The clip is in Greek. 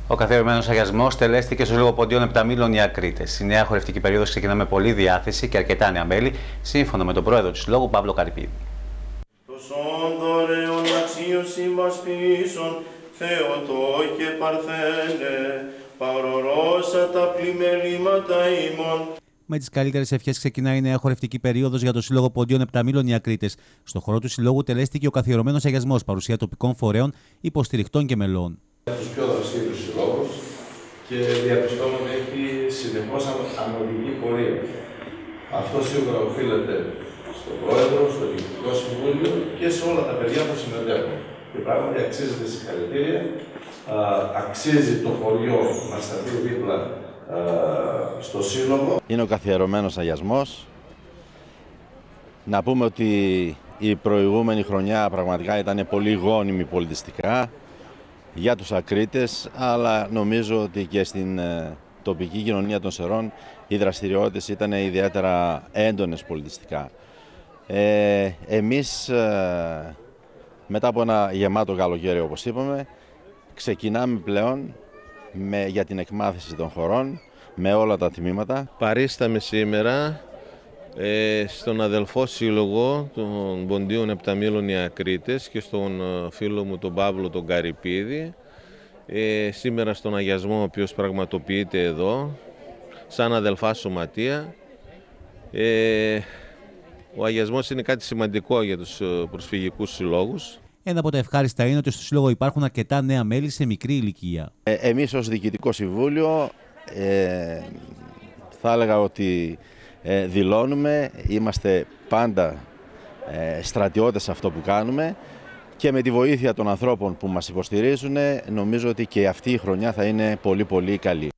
Ο καθιερωμένος αγιασμός τελέστηκε στο Σύλλογο Ποντίων Επταμήλων οι Ακρίτες. Η νέα χορευτική περίοδος ξεκινά με πολλή διάθεση και αρκετά νέα μέλη, σύμφωνα με τον πρόεδρο του Συλλόγου Παύλο Καρυπίδη. Με τις καλύτερες ευχές ξεκινάει η νέα χορευτική περίοδος για το Σύλλογο Ποντίων Επταμήλων οι Ακρίτες. Στο χώρο του Συλλόγου τελέστηκε ο καθιερωμένος αγιασμός, παρουσία τοπικών φορέων, υποστηριχτών και μελών. Τους πιο δραστήριους συλλόγους και διαπιστώνουμε ότι έχει συνεχώς ανωδική πορεία. Αυτό σίγουρα οφείλεται στον Πρόεδρο, στο Διοικητικό Συμβούλιο και σε όλα τα παιδιά που συμμετέχουν. Και πράγματι αξίζει τη συγχαρητήρια, αξίζει το χωριό να σταθεί δίπλα στο Σύλλογο. Είναι ο καθιερωμένος αγιασμός. Να πούμε ότι η προηγούμενη χρονιά πραγματικά ήταν πολύ γόνιμη πολιτιστικά για τους Ακρίτες, αλλά νομίζω ότι και στην τοπική κοινωνία των Σερών οι δραστηριότητες ήταν ιδιαίτερα έντονες πολιτιστικά. Εμείς μετά από ένα γεμάτο καλοκαίρι, όπως είπαμε, ξεκινάμε πλέον για την εκμάθηση των χωρών με όλα τα τμήματα. Παρίσταμε σήμερα στον αδελφό σύλλογο των Ποντίων Επταμήλων οι Ακρίτες και στον φίλο μου τον Παύλο τον Καρυπίδη, σήμερα στον αγιασμό ο οποίος πραγματοποιείται εδώ σαν αδελφά σωματεία. Ο αγιασμός είναι κάτι σημαντικό για τους προσφυγικούς συλλόγους. Ένα από τα ευχάριστα είναι ότι στο Σύλλογο υπάρχουν αρκετά νέα μέλη σε μικρή ηλικία. Εμείς ως Διοικητικό Συμβούλιο θα έλεγα ότι δηλώνουμε, είμαστε πάντα στρατιώτες σε αυτό που κάνουμε και με τη βοήθεια των ανθρώπων που μας υποστηρίζουν νομίζω ότι και αυτή η χρονιά θα είναι πολύ καλή.